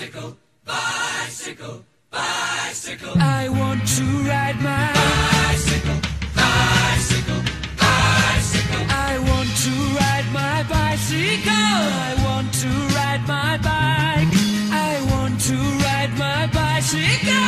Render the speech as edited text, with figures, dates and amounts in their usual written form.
Bicycle, bicycle, bicycle. I want to ride my bicycle, bicycle, bicycle. I want to ride my bicycle. I want to ride my bike. I want to ride my bicycle.